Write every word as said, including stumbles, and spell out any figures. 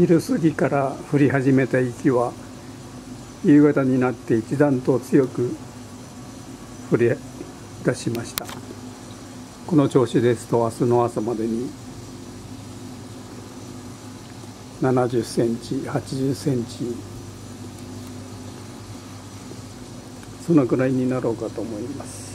昼過ぎから降り始めた雪は夕方になって一段と強く降り出しました。この調子ですと明日の朝までにななじゅっセンチ、はちじゅっセンチ、そのくらいになろうかと思います。